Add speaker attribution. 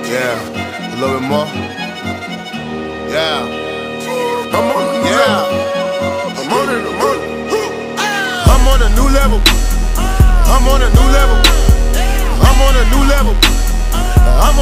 Speaker 1: Yeah, a little bit more. Yeah,
Speaker 2: I'm on a new level. I'm on it, I'm on it.
Speaker 1: I'm on a new level. I'm on a new level. I'm on a new level. I'm